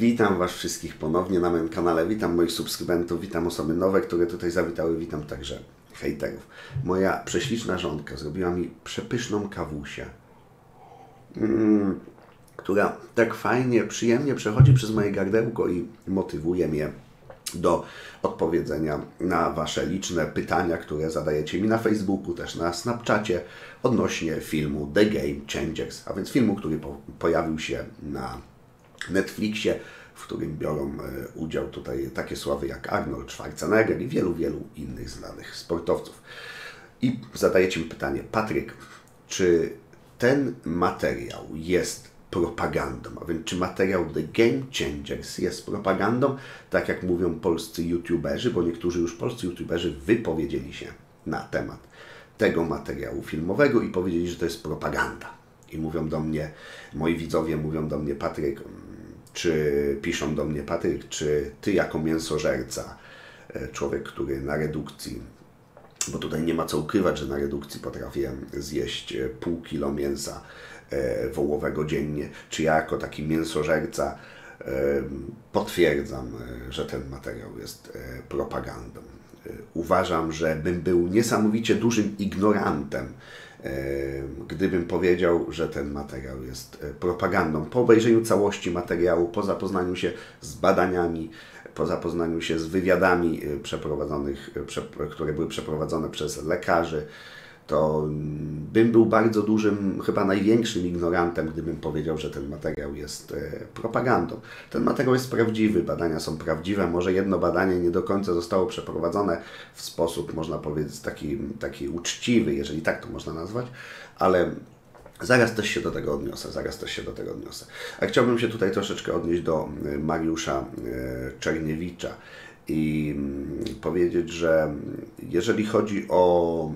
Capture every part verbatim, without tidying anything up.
Witam Was wszystkich ponownie na moim kanale, witam moich subskrybentów, witam osoby nowe, które tutaj zawitały, witam także hejterów. Moja prześliczna żonka zrobiła mi przepyszną kawusię, mm, która tak fajnie, przyjemnie przechodzi przez moje gardełko i motywuje mnie do odpowiedzenia na Wasze liczne pytania, które zadajecie mi na Facebooku, też na Snapchacie odnośnie filmu The Game Changers, a więc filmu, który po pojawił się na Netflixie, w którym biorą udział tutaj takie sławy jak Arnold Schwarzenegger i wielu, wielu innych znanych sportowców. I zadajecie mi pytanie: Patryk, czy ten materiał jest propagandą, a więc czy materiał The Game Changers jest propagandą, tak jak mówią polscy youtuberzy, bo niektórzy już polscy youtuberzy wypowiedzieli się na temat tego materiału filmowego i powiedzieli, że to jest propaganda. I mówią do mnie, moi widzowie mówią do mnie: Patryk, czy piszą do mnie: Patryk, czy Ty jako mięsożerca, człowiek, który na redukcji, bo tutaj nie ma co ukrywać, że na redukcji potrafię zjeść pół kilo mięsa wołowego dziennie, czy ja jako taki mięsożerca potwierdzam, że ten materiał jest propagandą. Uważam, że bym był niesamowicie dużym ignorantem, gdybym powiedział, że ten materiał jest propagandą. Po obejrzeniu całości materiału, po zapoznaniu się z badaniami, po zapoznaniu się z wywiadami przeprowadzonych, które były przeprowadzone przez lekarzy, to bym był bardzo dużym, chyba największym ignorantem, gdybym powiedział, że ten materiał jest propagandą. Ten materiał jest prawdziwy, badania są prawdziwe. Może jedno badanie nie do końca zostało przeprowadzone w sposób, można powiedzieć, taki, taki uczciwy, jeżeli tak to można nazwać, ale zaraz też się do tego odniosę, zaraz też się do tego odniosę. A chciałbym się tutaj troszeczkę odnieść do Mariusza Czerniewicza i powiedzieć, że jeżeli chodzi o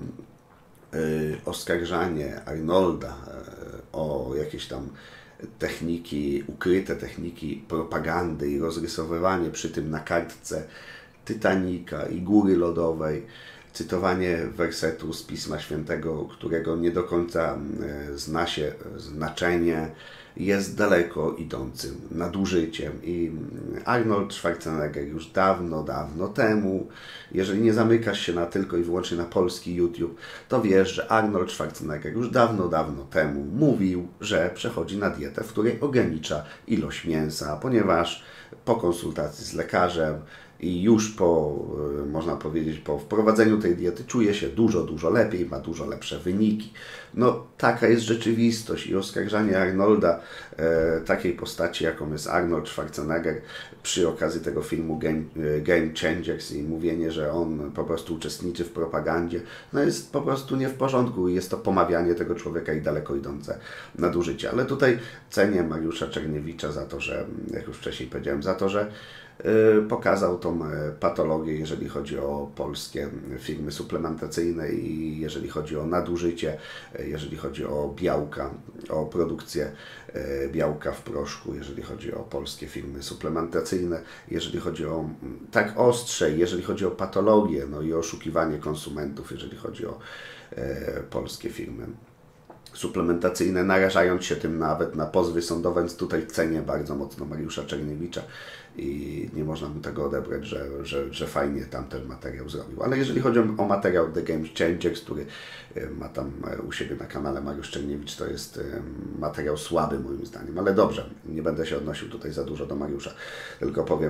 oskarżanie Arnolda o jakieś tam techniki, ukryte techniki propagandy i rozrysowywanie przy tym na kartce Titanica i góry lodowej, cytowanie wersetu z Pisma Świętego, którego nie do końca zna się znaczenie, jest daleko idącym nadużyciem. I Arnold Schwarzenegger już dawno, dawno temu, jeżeli nie zamykasz się na tylko i wyłącznie na polski YouTube, to wiesz, że Arnold Schwarzenegger już dawno, dawno temu mówił, że przechodzi na dietę, w której ogranicza ilość mięsa, ponieważ po konsultacji z lekarzem i już po, można powiedzieć, po wprowadzeniu tej diety czuje się dużo, dużo lepiej, ma dużo lepsze wyniki. No, taka jest rzeczywistość i oskarżanie Arnolda, e, takiej postaci, jaką jest Arnold Schwarzenegger, przy okazji tego filmu Game, Game Changers i mówienie, że on po prostu uczestniczy w propagandzie, no jest po prostu nie w porządku i jest to pomawianie tego człowieka i daleko idące nadużycie. Ale tutaj cenię Mariusza Czerniewicza za to, że, jak już wcześniej powiedziałem, za to, że pokazał tą patologię, jeżeli chodzi o polskie firmy suplementacyjne i jeżeli chodzi o nadużycie, jeżeli chodzi o białka, o produkcję białka w proszku, jeżeli chodzi o polskie firmy suplementacyjne, jeżeli chodzi o tak ostrzej, jeżeli chodzi o patologię, no i oszukiwanie konsumentów, jeżeli chodzi o polskie firmy suplementacyjne, narażając się tym nawet na pozwy sądowe, więc tutaj cenię bardzo mocno Mariusza Czerniewicza i nie można mu tego odebrać, że, że, że fajnie tamten materiał zrobił. Ale jeżeli chodzi o materiał The Game Changers, który ma tam u siebie na kanale Mariusz Czerniewicz, to jest materiał słaby moim zdaniem, ale dobrze, nie będę się odnosił tutaj za dużo do Mariusza, tylko powiem,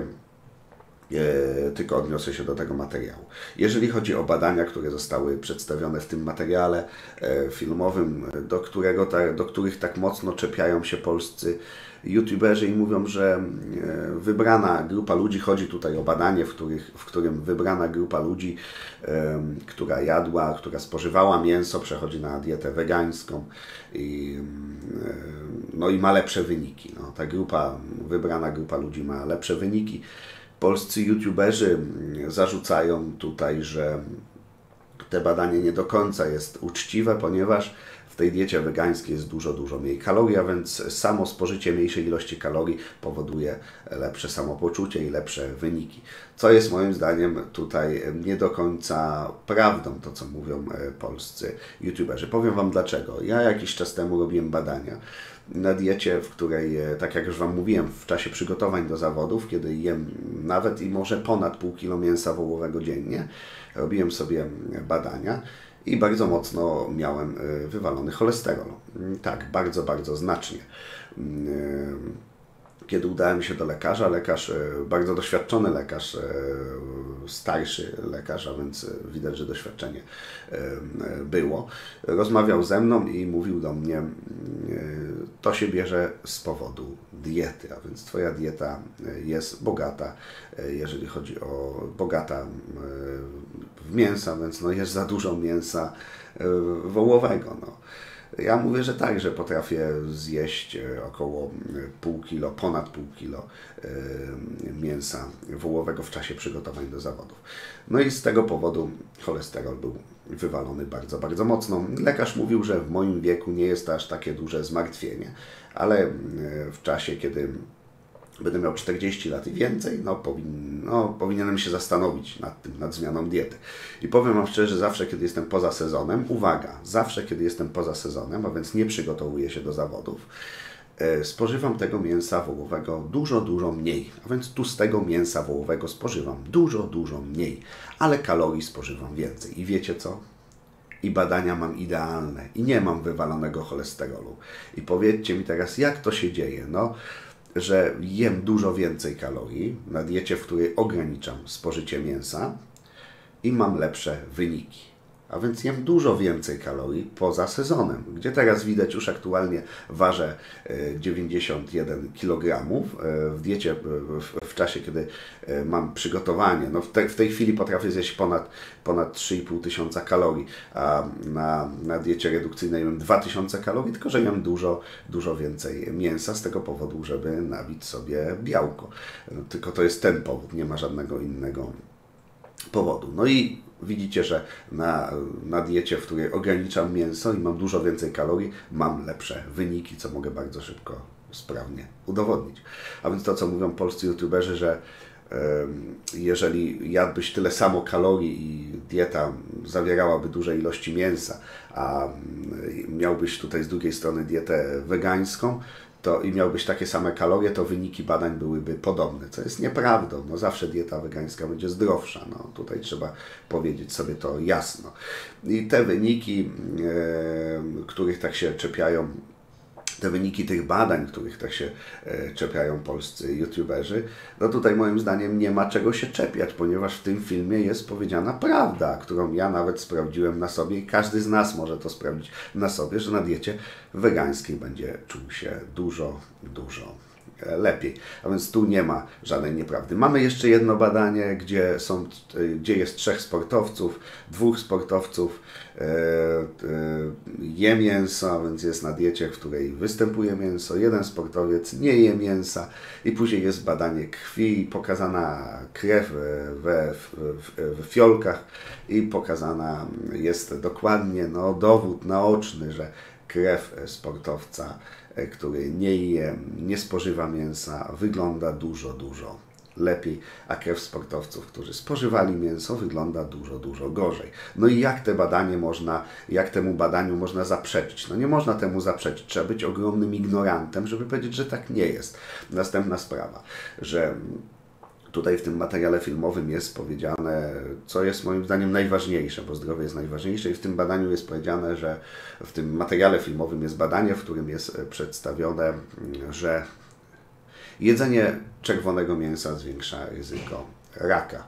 E, tylko odniosę się do tego materiału. Jeżeli chodzi o badania, które zostały przedstawione w tym materiale e, filmowym, do, którego ta, do których tak mocno czepiają się polscy youtuberzy i mówią, że e, wybrana grupa ludzi, chodzi tutaj o badanie, w, których, w którym wybrana grupa ludzi, e, która jadła, która spożywała mięso, przechodzi na dietę wegańską i, e, no i ma lepsze wyniki. No, ta grupa, wybrana grupa ludzi ma lepsze wyniki. Polscy youtuberzy zarzucają tutaj, że te badanie nie do końca jest uczciwe, ponieważ w tej diecie wegańskiej jest dużo, dużo mniej kalorii, a więc samo spożycie mniejszej ilości kalorii powoduje lepsze samopoczucie i lepsze wyniki. Co jest moim zdaniem tutaj nie do końca prawdą, to co mówią polscy youtuberzy. Powiem Wam dlaczego. Ja jakiś czas temu robiłem badania na diecie, w której, tak jak już Wam mówiłem, w czasie przygotowań do zawodów, kiedy jem nawet i może ponad pół kilo mięsa wołowego dziennie, robiłem sobie badania i bardzo mocno miałem wywalony cholesterol. Tak, bardzo, bardzo znacznie. Kiedy udałem się do lekarza, lekarz, bardzo doświadczony lekarz, starszy lekarz, a więc widać, że doświadczenie było, rozmawiał ze mną i mówił do mnie, to się bierze z powodu diety, a więc Twoja dieta jest bogata, jeżeli chodzi o bogata w mięsa, więc no jest za dużo mięsa wołowego. No. Ja mówię, że tak, że potrafię zjeść około pół kilo, ponad pół kilo mięsa wołowego w czasie przygotowań do zawodów. No i z tego powodu cholesterol był wywalony bardzo, bardzo mocno. Lekarz mówił, że w moim wieku nie jest to aż takie duże zmartwienie, ale w czasie, kiedy będę miał czterdzieści lat i więcej, no, powin, no powinienem się zastanowić nad tym, nad zmianą diety. I powiem Wam szczerze, zawsze kiedy jestem poza sezonem, uwaga, zawsze kiedy jestem poza sezonem, a więc nie przygotowuję się do zawodów, e, spożywam tego mięsa wołowego dużo, dużo mniej. A więc tłustego mięsa wołowego spożywam dużo, dużo mniej, ale kalorii spożywam więcej. I wiecie co? I badania mam idealne i nie mam wywalonego cholesterolu. I powiedzcie mi teraz, jak to się dzieje? No, że jem dużo więcej kalorii na diecie, w której ograniczam spożycie mięsa i mam lepsze wyniki. A więc jem dużo więcej kalorii poza sezonem, gdzie teraz widać już aktualnie ważę dziewięćdziesiąt jeden kilogramów w diecie, w czasie, kiedy mam przygotowanie. No w, te, w tej chwili potrafię zjeść ponad, ponad trzy i pół tysiąca kalorii, a na, na diecie redukcyjnej jem dwa tysiące kalorii, tylko że jem dużo, dużo więcej mięsa z tego powodu, żeby nabić sobie białko. Tylko to jest ten powód, nie ma żadnego innego powodu. No i widzicie, że na, na diecie, w której ograniczam mięso i mam dużo więcej kalorii, mam lepsze wyniki, co mogę bardzo szybko, sprawnie udowodnić. A więc to, co mówią polscy youtuberzy, że jeżeli jadłbyś tyle samo kalorii i dieta zawierałaby duże ilości mięsa, a miałbyś tutaj z drugiej strony dietę wegańską, to i miałbyś takie same kalorie, to wyniki badań byłyby podobne, co jest nieprawdą. No zawsze dieta wegańska będzie zdrowsza. No, tutaj trzeba powiedzieć sobie to jasno. I te wyniki, e, których tak się czepiają, te wyniki tych badań, których tak się e, czepiają polscy youtuberzy, no tutaj moim zdaniem nie ma czego się czepiać, ponieważ w tym filmie jest powiedziana prawda, którą ja nawet sprawdziłem na sobie i każdy z nas może to sprawdzić na sobie, że na diecie wegańskiej będzie czuł się dużo, dużo lepiej. A więc tu nie ma żadnej nieprawdy. Mamy jeszcze jedno badanie, gdzie, są, gdzie jest trzech sportowców, dwóch sportowców e, e, je mięso, a więc jest na diecie, w której występuje mięso. Jeden sportowiec nie je mięsa i później jest badanie krwi, pokazana krew we, w, w, w fiolkach i pokazana jest dokładnie no, dowód naoczny, że krew sportowca, który nie je, nie spożywa mięsa, wygląda dużo, dużo lepiej, a krew sportowców, którzy spożywali mięso, wygląda dużo, dużo gorzej. No i jak te badanie można, jak temu badaniu można zaprzeczyć? No nie można temu zaprzeczyć, trzeba być ogromnym ignorantem, żeby powiedzieć, że tak nie jest. Następna sprawa, że tutaj w tym materiale filmowym jest powiedziane, co jest moim zdaniem najważniejsze, bo zdrowie jest najważniejsze i w tym badaniu jest powiedziane, że w tym materiale filmowym jest badanie, w którym jest przedstawione, że jedzenie czerwonego mięsa zwiększa ryzyko raka,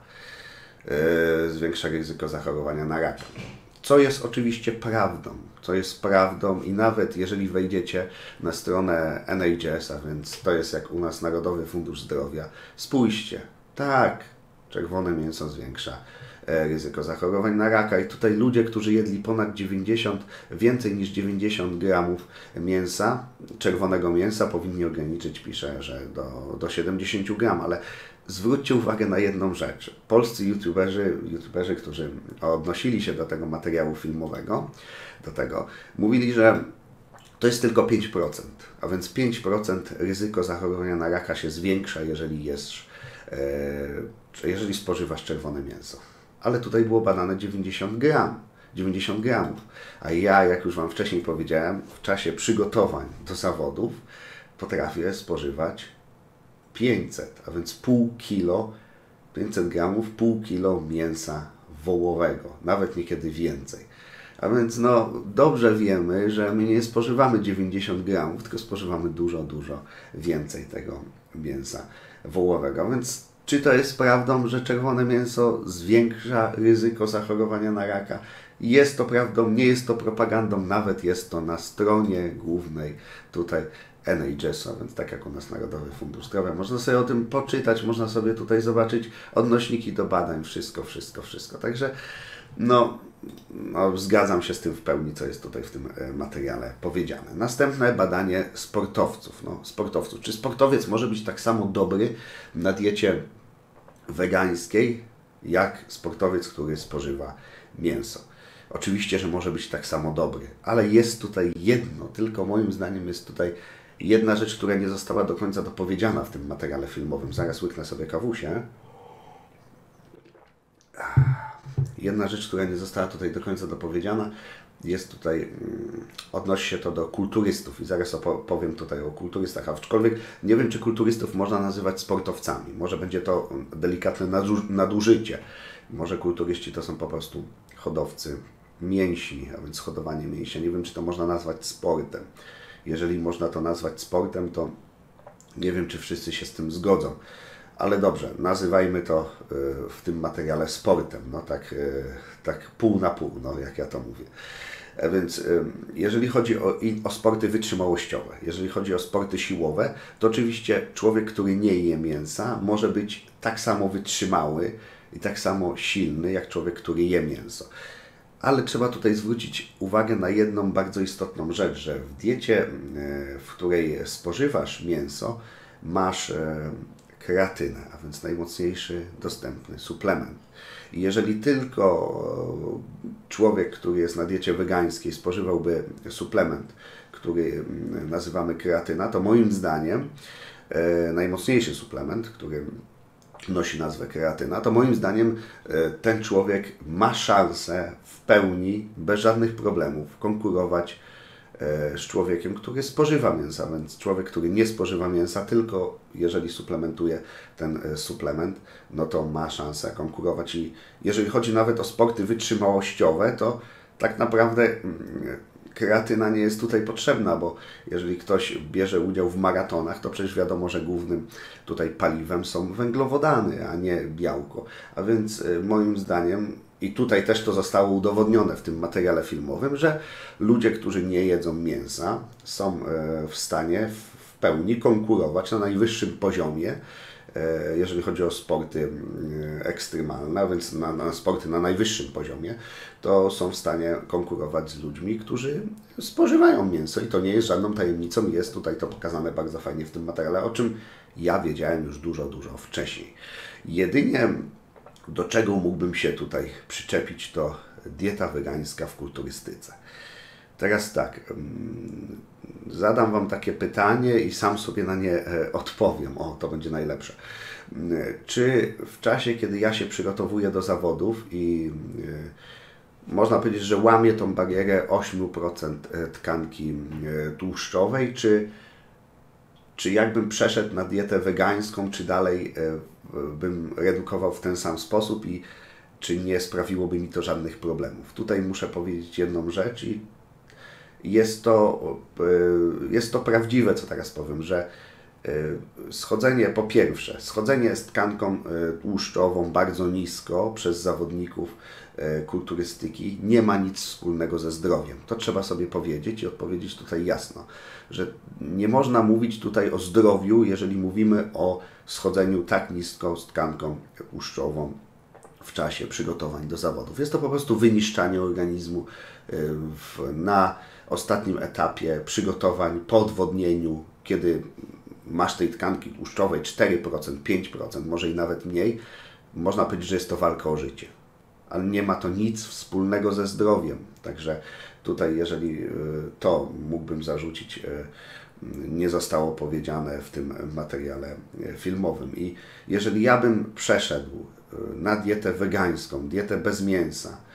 yy, zwiększa ryzyko zachorowania na raka. Co jest oczywiście prawdą, co jest prawdą i nawet jeżeli wejdziecie na stronę N H S, a więc to jest jak u nas Narodowy Fundusz Zdrowia, spójrzcie, tak, czerwone mięso zwiększa ryzyko zachorowań na raka i tutaj ludzie, którzy jedli ponad dziewięćdziesiąt, więcej niż dziewięćdziesiąt gramów mięsa, czerwonego mięsa, powinni ograniczyć, pisze, że do, do siedemdziesiąt gramów, ale zwróćcie uwagę na jedną rzecz. Polscy youtuberzy, youtuberzy, którzy odnosili się do tego materiału filmowego, do tego, mówili, że to jest tylko pięć procent, a więc pięć procent ryzyko zachorowania na raka się zwiększa, jeżeli jesz, e, jeżeli spożywasz czerwone mięso. Ale tutaj było badane dziewięćdziesiąt gramów, dziewięćdziesiąt gramów. A ja, jak już Wam wcześniej powiedziałem, w czasie przygotowań do zawodów potrafię spożywać pięćset, a więc pół kilo, pięćset gramów, pół kilo mięsa wołowego, nawet niekiedy więcej. A więc no, dobrze wiemy, że my nie spożywamy dziewięćdziesiąt gramów, tylko spożywamy dużo, dużo więcej tego mięsa wołowego. A więc czy to jest prawdą, że czerwone mięso zwiększa ryzyko zachorowania na raka? Jest to prawdą, nie jest to propagandą, nawet jest to na stronie głównej tutaj N H S, a więc tak jak u nas Narodowy Fundusz Zdrowia. Można sobie o tym poczytać, można sobie tutaj zobaczyć odnośniki do badań, wszystko, wszystko, wszystko. Także no, no, zgadzam się z tym w pełni, co jest tutaj w tym materiale powiedziane. Następne badanie sportowców. No, sportowców. Czy sportowiec może być tak samo dobry na diecie wegańskiej, jak sportowiec, który spożywa mięso? Oczywiście, że może być tak samo dobry, ale jest tutaj jedno, tylko moim zdaniem jest tutaj jedna rzecz, która nie została do końca dopowiedziana w tym materiale filmowym. Zaraz łyknę sobie kawusię. Jedna rzecz, która nie została tutaj do końca dopowiedziana, jest tutaj, odnosi się to do kulturystów i zaraz opowiem tutaj o kulturystach, aczkolwiek nie wiem, czy kulturystów można nazywać sportowcami. Może będzie to delikatne nadużycie. Może kulturyści to są po prostu hodowcy mięśni, a więc hodowanie mięśnia. Nie wiem, czy to można nazwać sportem. Jeżeli można to nazwać sportem, to nie wiem, czy wszyscy się z tym zgodzą. Ale dobrze, nazywajmy to w tym materiale sportem, no tak, tak pół na pół, no jak ja to mówię. Więc jeżeli chodzi o, o sporty wytrzymałościowe, jeżeli chodzi o sporty siłowe, to oczywiście człowiek, który nie je mięsa, może być tak samo wytrzymały i tak samo silny, jak człowiek, który je mięso. Ale trzeba tutaj zwrócić uwagę na jedną bardzo istotną rzecz, że w diecie, w której spożywasz mięso, masz kreatynę, a więc najmocniejszy dostępny suplement. I jeżeli tylko człowiek, który jest na diecie wegańskiej, spożywałby suplement, który nazywamy kreatyna, to moim zdaniem e, najmocniejszy suplement, który nosi nazwę kreatyna, to moim zdaniem e, ten człowiek ma szansę w pełni, bez żadnych problemów, konkurować z człowiekiem, który spożywa mięsa, więc człowiek, który nie spożywa mięsa, tylko jeżeli suplementuje ten suplement, no to ma szansę konkurować. I jeżeli chodzi nawet o sporty wytrzymałościowe, to tak naprawdę kreatyna nie jest tutaj potrzebna, bo jeżeli ktoś bierze udział w maratonach, to przecież wiadomo, że głównym tutaj paliwem są węglowodany, a nie białko. A więc moim zdaniem, i tutaj też to zostało udowodnione w tym materiale filmowym, że ludzie, którzy nie jedzą mięsa, są w stanie w pełni konkurować na najwyższym poziomie, jeżeli chodzi o sporty ekstremalne, a więc na, na sporty na najwyższym poziomie, to są w stanie konkurować z ludźmi, którzy spożywają mięso i to nie jest żadną tajemnicą, jest tutaj to pokazane bardzo fajnie w tym materiale, o czym ja wiedziałem już dużo, dużo wcześniej. Jedynie do czego mógłbym się tutaj przyczepić, to dieta wegańska w kulturystyce. Teraz tak, zadam Wam takie pytanie i sam sobie na nie odpowiem. O, to będzie najlepsze. Czy w czasie, kiedy ja się przygotowuję do zawodów i można powiedzieć, że łamię tą barierę osiem procent tkanki tłuszczowej, czy, czy jakbym przeszedł na dietę wegańską, czy dalej bym redukował w ten sam sposób i czy nie sprawiłoby mi to żadnych problemów? Tutaj muszę powiedzieć jedną rzecz i jest to, jest to prawdziwe, co teraz powiem, że schodzenie, po pierwsze, schodzenie z tkanką tłuszczową bardzo nisko przez zawodników kulturystyki nie ma nic wspólnego ze zdrowiem. To trzeba sobie powiedzieć i odpowiedzieć tutaj jasno, że nie można mówić tutaj o zdrowiu, jeżeli mówimy o schodzeniu tak nisko z tkanką tłuszczową w czasie przygotowań do zawodów. Jest to po prostu wyniszczanie organizmu w, na ostatnim etapie przygotowań, po odwodnieniu, kiedy masz tej tkanki tłuszczowej cztery procent, pięć procent, może i nawet mniej, można powiedzieć, że jest to walka o życie. Ale nie ma to nic wspólnego ze zdrowiem. Także tutaj, jeżeli to mógłbym zarzucić, nie zostało powiedziane w tym materiale filmowym. I jeżeli ja bym przeszedł na dietę wegańską, dietę bez mięsa,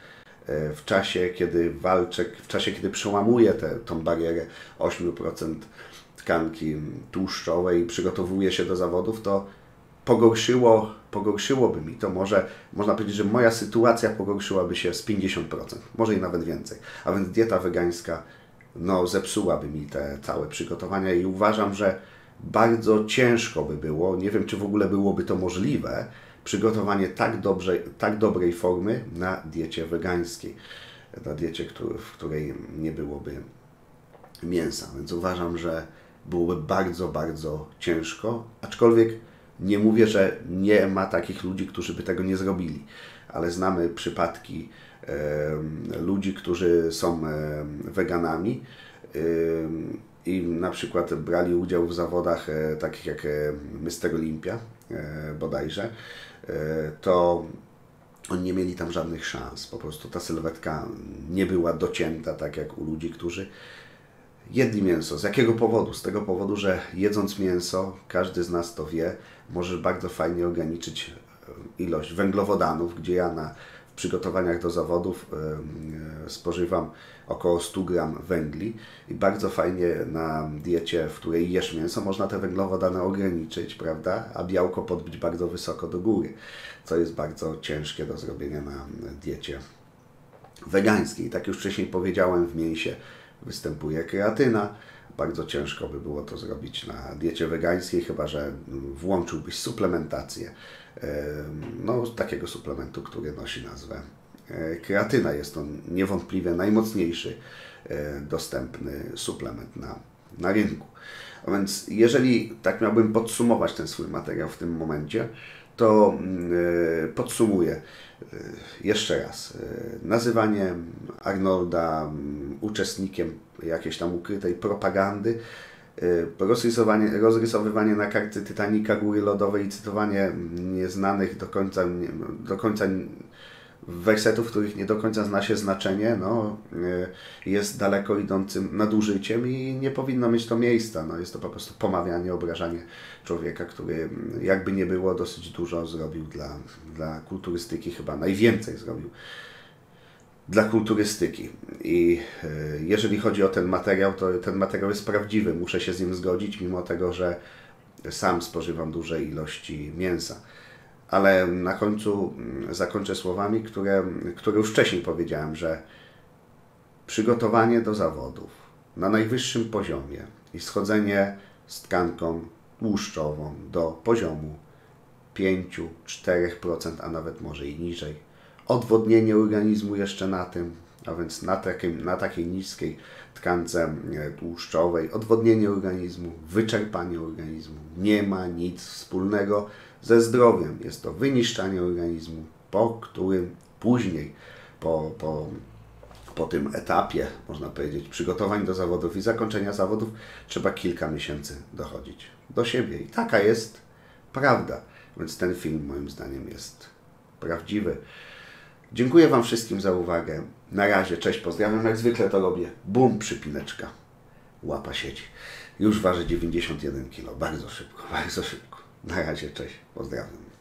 w czasie, kiedy walczę, w czasie, kiedy przełamuję tę tą barierę osiem procent tkanki tłuszczowej i przygotowuję się do zawodów, to pogorszyło, pogorszyłoby mi to, może można powiedzieć, że moja sytuacja pogorszyłaby się z pięćdziesiąt procent, może i nawet więcej. A więc dieta wegańska no, zepsułaby mi te całe przygotowania i uważam, że bardzo ciężko by było, nie wiem czy w ogóle byłoby to możliwe, przygotowanie tak, dobrze, tak dobrej formy na diecie wegańskiej, na diecie, który, w której nie byłoby mięsa. Więc uważam, że byłoby bardzo, bardzo ciężko, aczkolwiek nie mówię, że nie ma takich ludzi, którzy by tego nie zrobili, ale znamy przypadki e, ludzi, którzy są e, weganami e, i na przykład brali udział w zawodach e, takich jak e, mister Olympia e, bodajże, e, to oni nie mieli tam żadnych szans. Po prostu ta sylwetka nie była docięta tak jak u ludzi, którzy jedli mięso. Z jakiego powodu? Z tego powodu, że jedząc mięso, każdy z nas to wie, może bardzo fajnie ograniczyć ilość węglowodanów, gdzie ja na, w przygotowaniach do zawodów yy, spożywam około sto gramów węgli i bardzo fajnie na diecie, w której jesz mięso, można te węglowodany ograniczyć, prawda? A białko podbić bardzo wysoko do góry, co jest bardzo ciężkie do zrobienia na diecie wegańskiej. Tak już wcześniej powiedziałem, w mięsie występuje kreatyna. Bardzo ciężko by było to zrobić na diecie wegańskiej, chyba że włączyłbyś suplementację no, takiego suplementu, który nosi nazwę kreatyna. Jest to niewątpliwie najmocniejszy dostępny suplement na, na rynku. A więc jeżeli tak miałbym podsumować ten swój materiał w tym momencie, to podsumuję jeszcze raz. Nazywanie Arnolda uczestnikiem jakiejś tam ukrytej propagandy, rozrysowanie, rozrysowywanie na karty Titanica góry lodowej i cytowanie nieznanych do końca, do końca wersetów, których nie do końca zna się znaczenie, no, jest daleko idącym nadużyciem i nie powinno mieć to miejsca. No, jest to po prostu pomawianie, obrażanie człowieka, który jakby nie było dosyć dużo zrobił dla, dla kulturystyki, chyba najwięcej zrobił dla kulturystyki. I jeżeli chodzi o ten materiał, to ten materiał jest prawdziwy, muszę się z nim zgodzić, mimo tego, że sam spożywam duże ilości mięsa. Ale na końcu zakończę słowami, które, które już wcześniej powiedziałem, że przygotowanie do zawodów na najwyższym poziomie i schodzenie z tkanką tłuszczową do poziomu pięć do czterech procent, a nawet może i niżej, odwodnienie organizmu jeszcze na tym, a więc na takiej, na takiej niskiej tkance tłuszczowej, odwodnienie organizmu, wyczerpanie organizmu nie ma nic wspólnego ze zdrowiem. Jest to wyniszczanie organizmu, po którym później, po, po, po tym etapie, można powiedzieć, przygotowań do zawodów i zakończenia zawodów, trzeba kilka miesięcy dochodzić do siebie. I taka jest prawda. Więc ten film moim zdaniem jest prawdziwy. Dziękuję Wam wszystkim za uwagę. Na razie, cześć, pozdrawiam. Jak zwykle to robię. Bum, przypineczka. Łapa siedzi. Już waży dziewięćdziesiąt jeden kilo. Bardzo szybko, bardzo szybko. Na razie, cześć, pozdrawiam.